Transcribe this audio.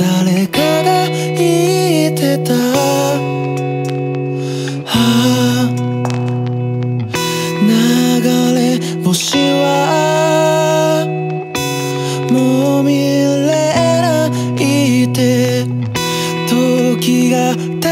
誰かが言ってた、流れ星はもう見れないって時が